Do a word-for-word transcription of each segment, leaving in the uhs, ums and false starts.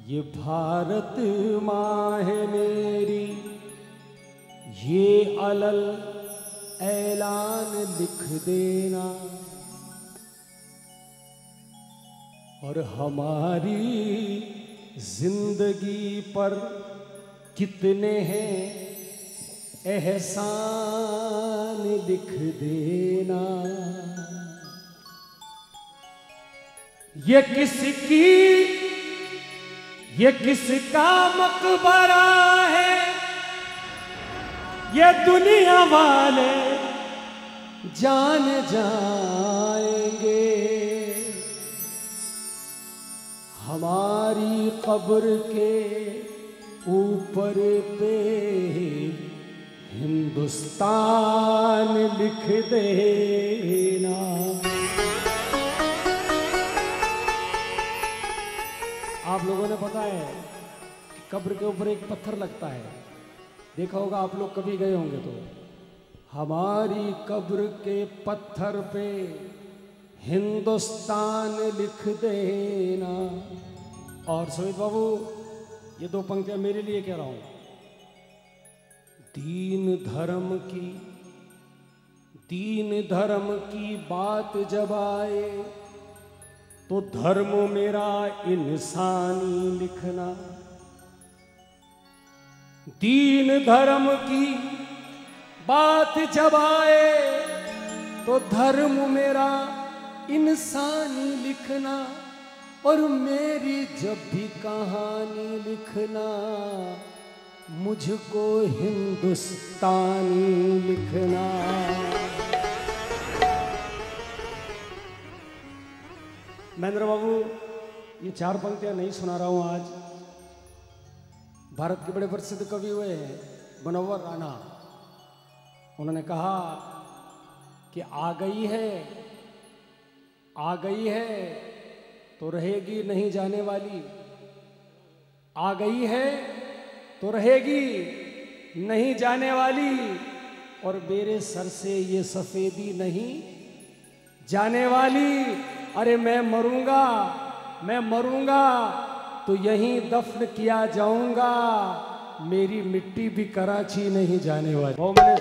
ये भारत माँ है मेरी, ये अलल ऐलान लिख देना, और हमारी जिंदगी पर कितने हैं एहसान लिख देना। ये किसकी, ये किसका मकबरा है, ये दुनिया वाले जान जाएंगे। हमारी कब्र के ऊपर पे हिंदुस्तान लिख देना। आप लोगों ने पता है कब्र के ऊपर एक पत्थर लगता है, देखा होगा आप लोग, कभी गए होंगे तो। हमारी कब्र के पत्थर पे हिंदुस्तान लिख देना। और सुमित बाबू, ये दो पंक्तियां मेरे लिए कह रहा हूं। दीन धर्म की, दीन धर्म की बात जब आए तो धर्म मेरा इंसानी लिखना। दीन धर्म की बात जब आए तो धर्म मेरा इंसानी लिखना, और मेरी जब भी कहानी लिखना मुझको हिंदुस्तानी लिखना। महेंद्र बाबू, ये चार पंक्तियां नहीं सुना रहा हूं आज। भारत के बड़े प्रसिद्ध कवि हुए हैं मुनव्वर राणा, उन्होंने कहा कि आ गई है, आ गई है तो रहेगी नहीं जाने वाली, आ गई है तो रहेगी नहीं जाने वाली, और मेरे सर से ये सफेदी नहीं जाने वाली। अरे मैं मरूंगा, मैं मरूंगा तो यहीं दफन किया जाऊंगा, मेरी मिट्टी भी कराची नहीं जाने वाली। वो मैंने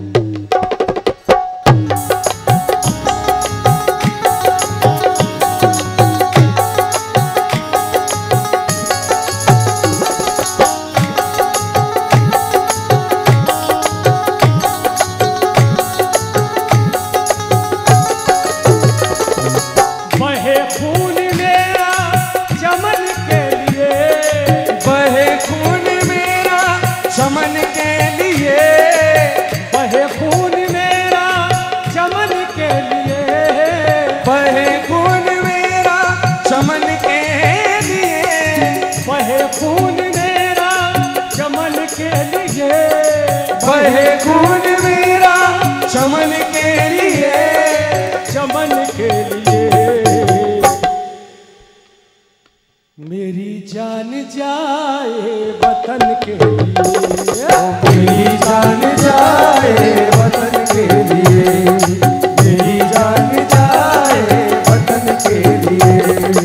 चमन के लिए, चमन के लिए मेरी जान जाए वतन के लिए, मेरी जान जाए वतन के लिए, मेरी जान जाए वतन के लिए।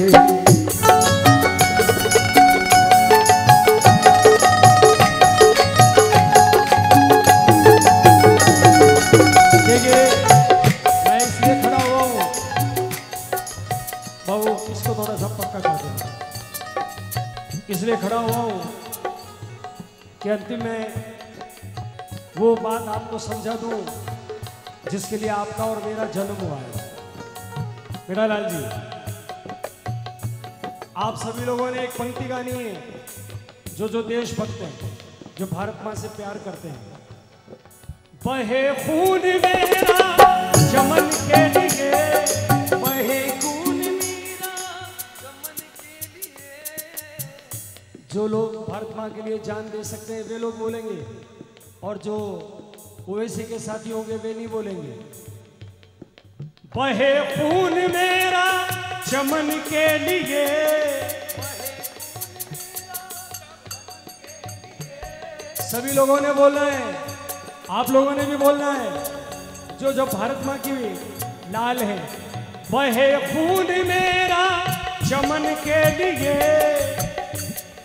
इसलिए खड़ा हुआ हूं कि अंतिम में वो बात आपको समझा दूं जिसके लिए आपका और मेरा जन्म हुआ है। मेरा लाल जी, आप सभी लोगों ने एक पंक्ति गानी है, जो जो देशभक्त हैं, जो भारत मां से प्यार करते हैं। बहे खून मेरा चमन के लिए, बहे जो लोग भारत मां के लिए जान दे सकते हैं वे लोग बोलेंगे, और जो ओवैसी के साथी होंगे वे नहीं बोलेंगे। बहे खून मेरा चमन के लिए, सभी लोगों ने बोलना है, आप लोगों ने भी बोलना है, जो जो भारत मां की लाल है। बहे खून मेरा चमन के लिए,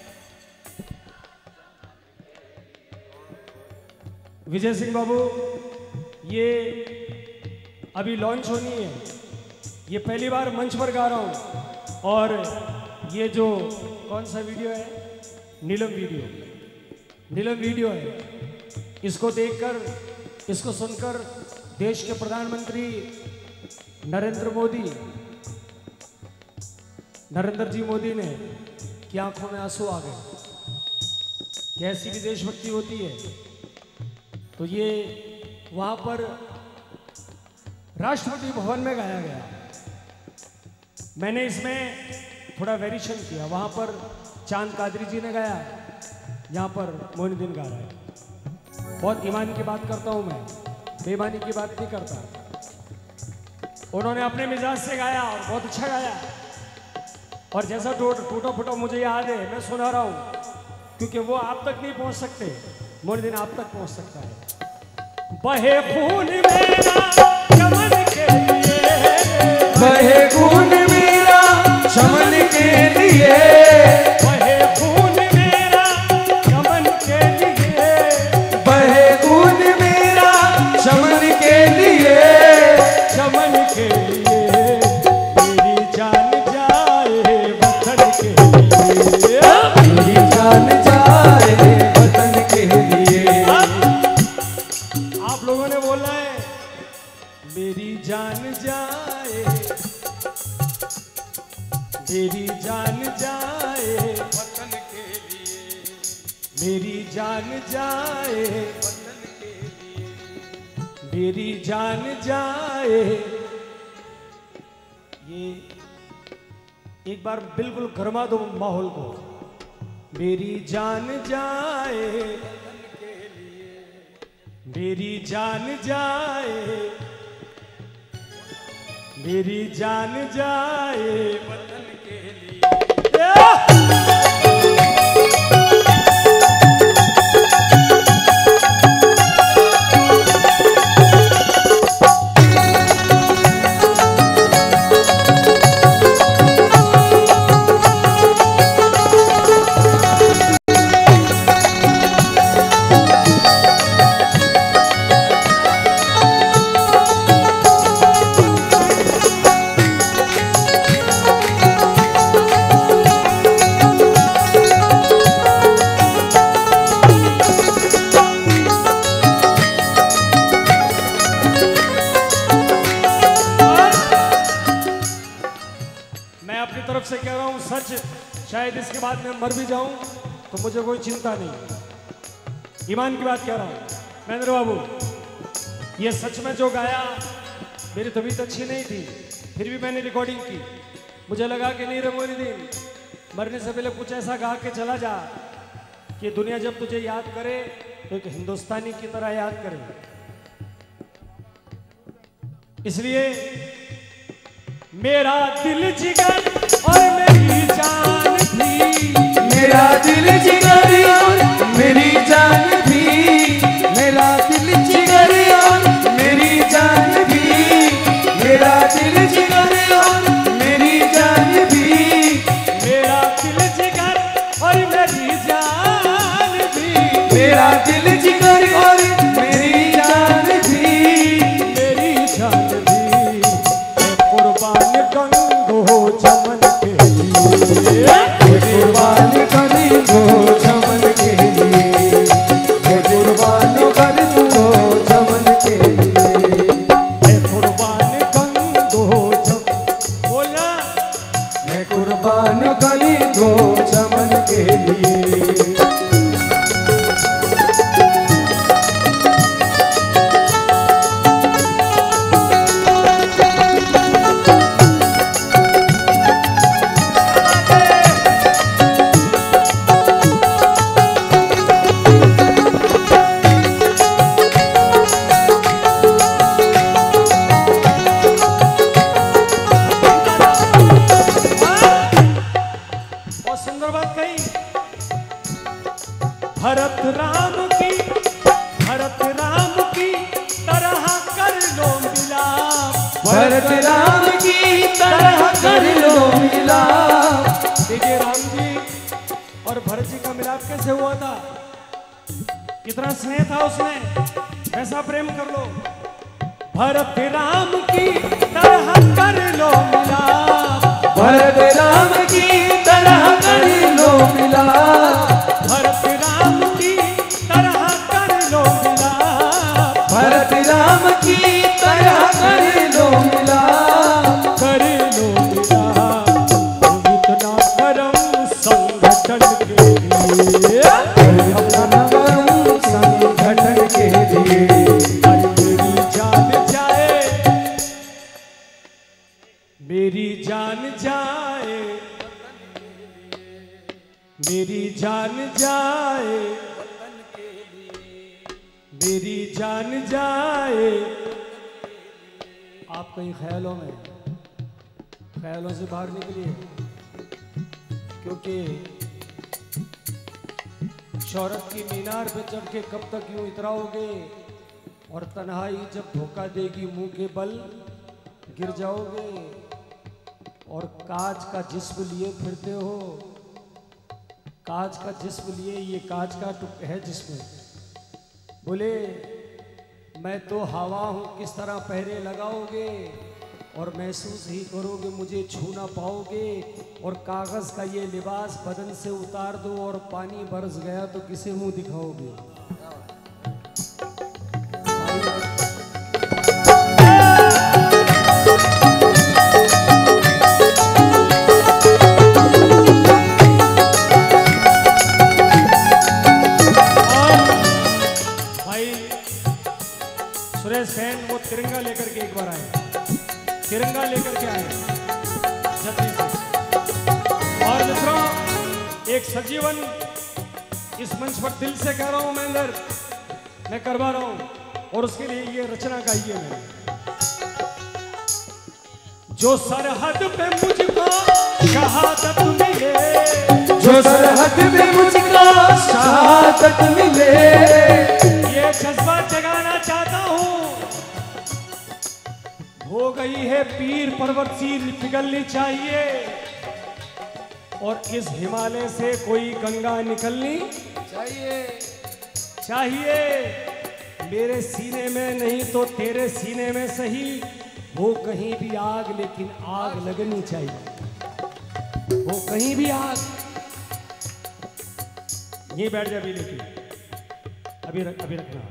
विजय सिंह बाबू, ये अभी लॉन्च होनी है, ये पहली बार मंच पर गा रहा हूँ। और ये जो कौन सा वीडियो है, नीलम वीडियो, नीलम वीडियो है, इसको देखकर, इसको सुनकर देश के प्रधानमंत्री नरेंद्र मोदी, नरेंद्र जी मोदी ने की आंखों में आंसू आ गए। कैसी भी देशभक्ति होती है। तो ये वहां पर राष्ट्रपति भवन में गाया गया। मैंने इसमें थोड़ा वेरिएशन किया। वहां पर चांद कादरी जी ने गाया, यहाँ पर मोइनुद्दीन गा रहा है। बहुत ईमान की बात करता हूं मैं, बेईमानी की बात नहीं करता। उन्होंने अपने मिजाज से गाया और बहुत अच्छा गाया। और जैसा टूटा फूटा मुझे याद है, मैं सुना रहा हूं, क्योंकि वो आप तक नहीं पहुंच सकते, मोइनुद्दीन आप तक पहुंच सकता है। बहे खून मेरा चमन के लिए, बहे खून मेरा चमन के लिए, बहे खून मेरा चमन के लिए, बहे खून मेरा चमन के लिए, चमन के लिए मेरी जान जाए वतन के लिए, मेरी जान जाए वतन के लिए। आप लोगों ने बोला है मेरी जान जाए, मेरी जान जाए वतन के लिए, मेरी जान जाए वतन के लिए, मेरी जान जाए। ये एक बार बिल्कुल गरमा दो माहौल को। मेरी जान जाए वतन के लिए, मेरी जान जाए, मेरी जान जाए वतन के लिए। से कह रहा हूं सच, शायद इसके बाद मैं मर भी जाऊं तो मुझे कोई चिंता नहीं। ईमान की बात कह रहा हूं महेंद्र बाबू। ये सच में जो गाया, मेरी तबीयत अच्छी नहीं थी, फिर भी मैंने रिकॉर्डिंग की। मुझे लगा कि नहीं रे मोइनुद्दीन, मरने से पहले कुछ ऐसा गा के चला जा कि दुनिया जब तुझे याद करे तो एक हिंदुस्तानी की तरह याद करे। इसलिए मेरा दिल जिगर और मेरी जान भी, मेरा दिल जिगर और मेरी जान भी, मेरा दिल जिगर और मेरी जान भी, मेरा दिल जिगर और मेरी जान भी, मेरा दिल जिगर और मेरी जान भी, मेरा दिल जिगर और मेरी जान भी, मेरी जान भी कुर्बान गंगो चमन के लिए, कुर्बान करी गो चमन के लिए, कुर्बान कर दो चमन के लिए, कुर्बान गंगो चमन, बोला मैं कुर्बान करी गो चमन के लिए। भरत राम की, भरत राम की तरह कर लो मिलाप, भरत राम की तरह कर लो मिलाप। देखिए राम जी और भरत जी का मिलाप कैसे हुआ था। कितना स्नेह था उसमें, ऐसा प्रेम कर लो। भरत राम की तरह कर लो मिलाप, भरत राम की तरह कर लो मिलाप, भरत राम की तरह कर लो मिलाप, भरत राम की तरह कर लो मिलाप, कर लो मिलाप। इतना करम संगठन के लिए, अपना करम संगठन के लिए। मेरी जान जाए, मेरी जान जाए, मेरी जान जाए। आप कहीं ख्यालों में, ख्यालों से बाहर निकलिए, क्योंकि शौहरत की मीनार पे चढ़ के कब तक यूं इतराओगे, और तन्हाई जब धोखा देगी मुंह के बल गिर जाओगे। और कांच का जिस्म लिए फिरते हो, कांच का जिस्म लिए, ये कांच का टुक है जिसमें बोले मैं तो हवा हूँ, किस तरह पहरे लगाओगे और महसूस ही करोगे, मुझे छू ना पाओगे। और कागज़ का ये लिबास बदन से उतार दो और पानी बरस गया तो किसे मुंह दिखाओगे। तिरंगा लेकर के एक बार आए, तिरंगा लेकर के आए जल्दी से। और मित्रों, एक सजीवन इस मंच पर दिल से कह रहा हूं, मैं अंदर मैं करवा रहा हूं, और उसके लिए ये रचना गाई है मैंने। जो सरहद पे मुझको शहादत मिले, जो सरहद पे मुझको शहादत मिले, ये जज्बा जगाना चाहता हूं। हो गई है पीर पर्वत सी पिघलनी चाहिए, और इस हिमालय से कोई गंगा निकलनी चाहिए चाहिए मेरे सीने में नहीं तो तेरे सीने में सही, हो कहीं भी आग, लेकिन आग लगनी चाहिए, हो कहीं भी आग। ये बैठ जा भी, लेकिन अभी रख, अभी रखना।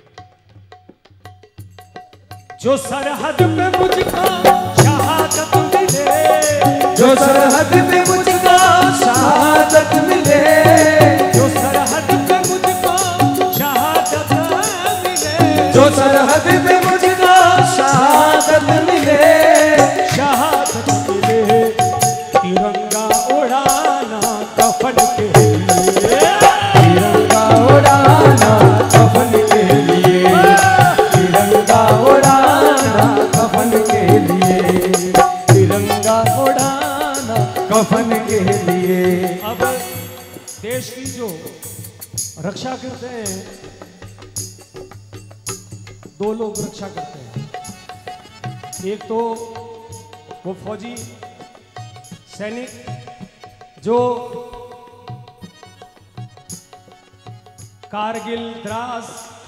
जो सरहद पे मुझको शहादत मिले, जो सरहद पे मुझको शहादत मिले, जो सरहद पे मुझको शहादत मिले, जो सरहद पे मुझको शहादत मिले, शहादत मिले। तिरंगा उड़ाना कफन के लिए, तिरंगा उड़ाना कफन के लिए, तिरंगा उड़ाना कफन के लिए, तिरंगा उड़ाना कफन के लिए। अब देश की जो रक्षा करते हैं, दो लोग रक्षा करते हैं। एक तो वो फौजी सैनिक जो कारगिल, द्रास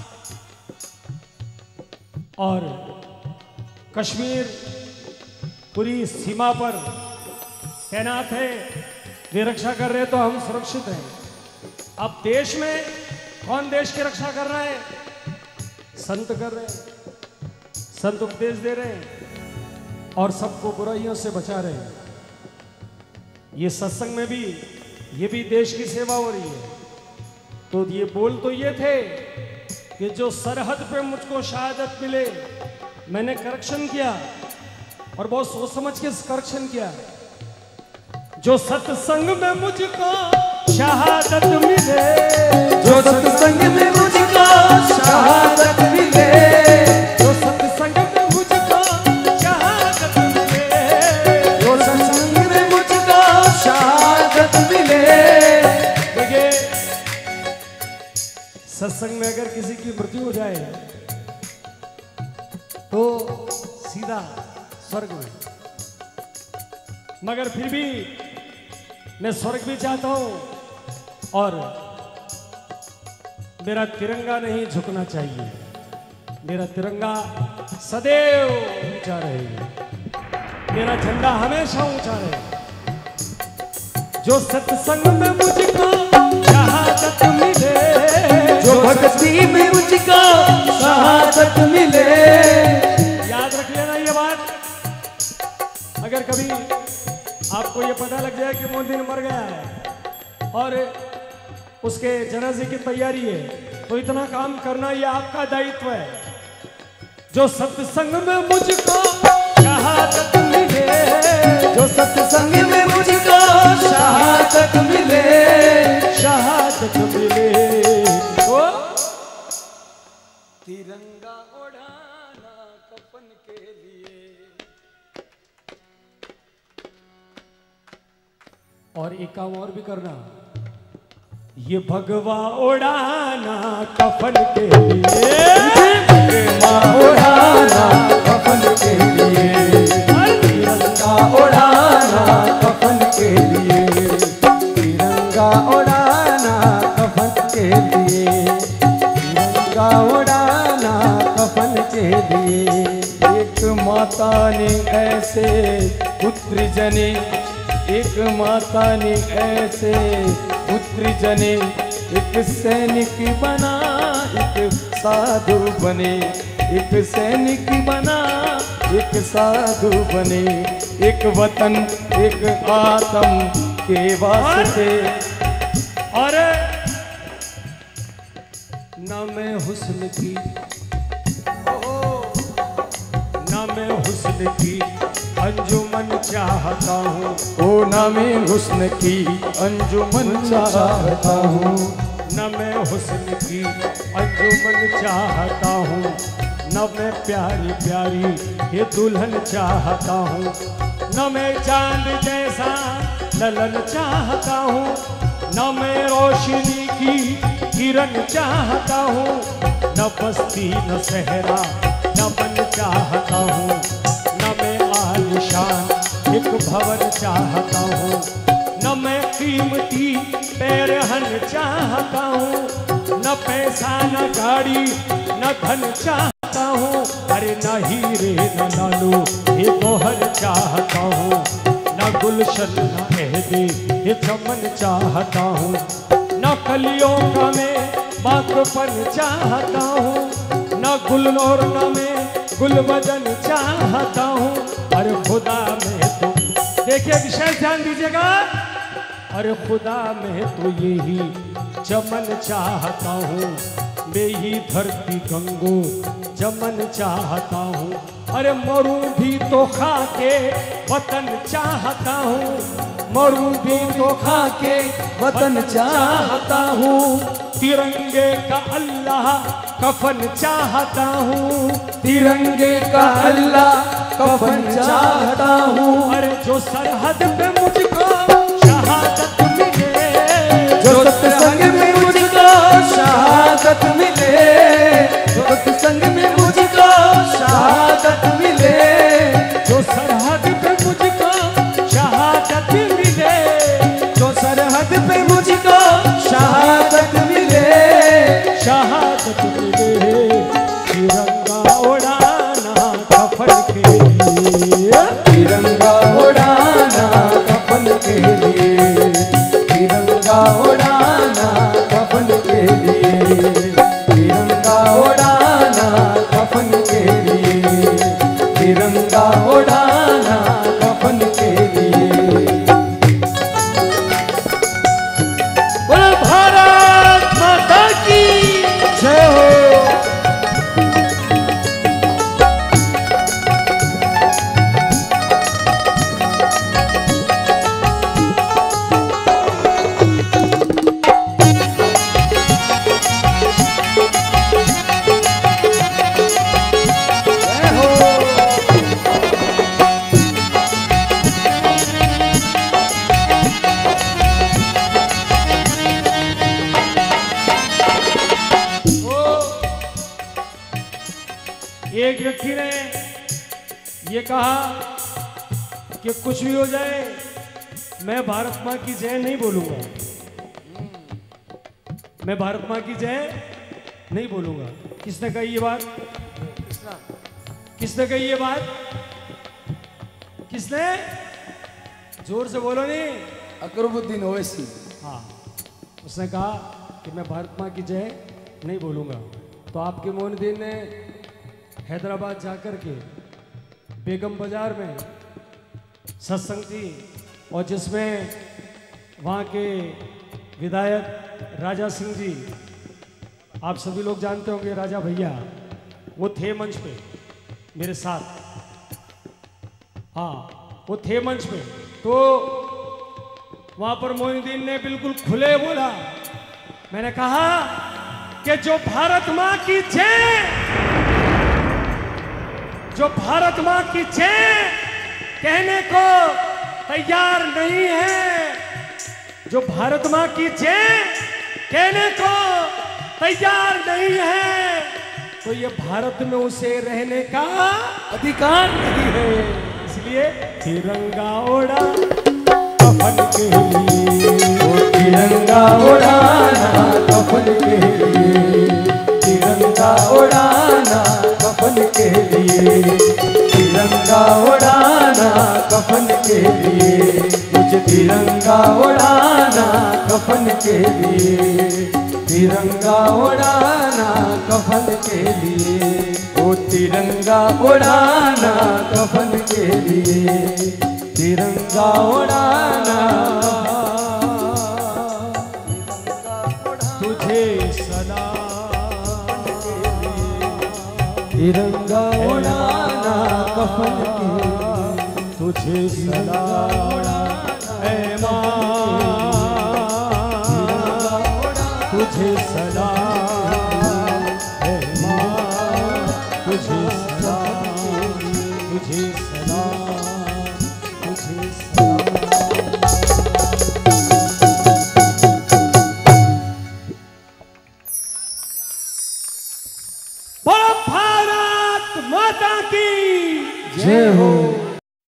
और कश्मीर पूरी सीमा पर तैनात है, वे रक्षा कर रहे हैं तो हम सुरक्षित हैं। अब देश में कौन देश की रक्षा कर रहा है? संत कर रहे हैं, संत उपदेश दे रहे हैं और सबको बुराइयों से बचा रहे हैं। ये सत्संग में भी, ये भी देश की सेवा हो रही है। तो ये बोल तो ये थे कि जो सरहद पे मुझको शहादत मिले, मैंने करेक्शन किया और बहुत सोच समझ के करेक्शन किया। जो सत्संग में मुझको शहादत मिले, जो सत्संग में मुझको शहादत मिले, जो सत्संग में मुझको शहादत मिले, जो सत्संग में मुझको शहादत मिले। देखिए, सत्संग में अगर किसी की मृत्यु हो जाए तो सीधा स्वर्ग में, मगर फिर भी मैं स्वर्ग भी चाहता हूं और मेरा तिरंगा नहीं झुकना चाहिए, मेरा तिरंगा सदैव ऊंचा रहेगा, मेरा झंडा हमेशा ऊंचा रहेगा। जो सत्संग में मुझको शहादत मिले, जो भक्ति में मुझको शहादत मिले। याद रख लेना ये बात। अगर कभी आपको ये पता लग जाए कि मोदी मर गया है और उसके जनाजे की तैयारी है, तो इतना काम करना ये आपका दायित्व है। जो सत्संग में मुझको शहादत मिले, जो सत्संग में मुझको शहादत मिले, शहादत मिले, तो तिरंगा उड़ाना कफन के लिए। और एक काम और भी करना, ये भगवा उड़ाना कफन के लिए, भगवा उड़ाना कफन के लिए, तिरंगा उड़ाना कफन के लिए, तिरंगा उड़ाना कफन के लिए, तिरंगा उड़ाना कफन के लिए। एक माता ने ऐसे पुत्र जने, एक माता ने ऐसे पुत्र जने, एक सैनिक बना एक साधु बने, एक सैनिक बना एक साधु बने, एक वतन एक आत्म के वास्ते। और न मैं हुस्न की, न मैं हुस्न की अंजुमन चाहता हूँ, ओ न मैं हुस्न की अंजुमन चाहता हूँ, न मैं हुस्न की अंजुमन चाहता हूँ, न मैं प्यारी प्यारी ये दुल्हन चाहता हूँ, न मैं चांद जैसा ललन चाहता हूँ, न मैं रोशनी की किरण चाहता हूँ, न बस्ती न सहरा न बन चाहता हूँ, न मैं आलिशान एक भवन चाहता हूँ, न मैं कीमती पैरहन चाहता हूँ, न पैसा न गाड़ी न धन चाहता हूँ, अरे न हीरे न लालो ये गोहर चाहता हूँ, न गुलशन न एहदे ये चमन चाहता हूँ, न कलियों का मैं बाकपन चाहता हूँ, न गुलनोर न मैं गुलबदन चाहता हूँ। अरे खुदा में तो देखिए, विशेष ध्यान दीजिएगा, अरे खुदा में तो यही चमन चाहता हूँ, मैं ही धरती गंगो जमन चाहता हूँ, अरे मरूं भी तो खाके वतन चाहता हूँ, मरूं भी तो खाके वतन चाहता हूँ, तिरंगे का अल्लाह कफन चाहता हूँ, तिरंगे का अल्लाह कफन चाहता हूँ। अरे जो सरहद पे मुझको शहादत मिले, जो सत्संग में मुझको शहादत मिले, जो सत्संग में मुझको शहादत मिले, जो सरहद पे मुझको शहादत मिले, जो सरहद पे मुझको शहादत मिले, शहादत मिले, तिरंगा उड़ाना कफन के लिए, तिरंगा उड़ाना कफन के लिए, तिरंगा उड़ाना कफन के लिए, तिरंगा उड़ाना कफन के लिए, तिरंगा उड़ाना कफन के लिए। बोलो भारत माता की जय हो। एक व्यक्ति ने ये कहा कि कुछ भी हो जाए मैं भारत माँ की जय नहीं बोलूंगा, मैं भारत माँ की जय नहीं बोलूंगा। किसने कही ये बात? किसने कही ये बात? किसने? जोर से बोलो नहीं। अकरबुद्दीन ओवैसी। हाँ, उसने कहा कि मैं भारत माँ की जय नहीं बोलूंगा। तो आपके मोइनुद्दीन ने हैदराबाद जाकर के बेगम बाजार में सत्संग थी और जिसमें वहाँ के विधायक राजा सिंह जी, आप सभी लोग जानते होंगे राजा भैया, वो थे मंच पे मेरे साथ। हाँ, वो थे मंच पे। तो वहाँ पर मोइनुद्दीन ने बिल्कुल खुले बोला, मैंने कहा कि जो भारत माँ की जय, जो भारत माँ की जय कहने को तैयार नहीं है, जो भारत माँ की जय कहने को तैयार नहीं है, तो ये भारत में उसे रहने का अधिकार नहीं है। इसलिए तिरंगा ओढ़ा कफन के लिए, वो तिरंगा उड़ाना कफन के लिए, तिरंगा उड़ाना कफन के लिए, तिरंगा उड़ाना कफन के लिए, मुझे तिरंगा उड़ाना कफन के लिए, तिरंगा उड़ाना कफन के लिए, ओ तिरंगा उड़ाना कफन के लिए, तिरंगा उड़ाना तुझे सलाम के लिए, तिरंगा उड़ाना कफन के लिए, तुझे सलाम ऐ माँ, तुझे सलाम ऐ माँ, तुझे सलाम, तुझे सलाम, तुझे सलाम। भारत माता की जय हो।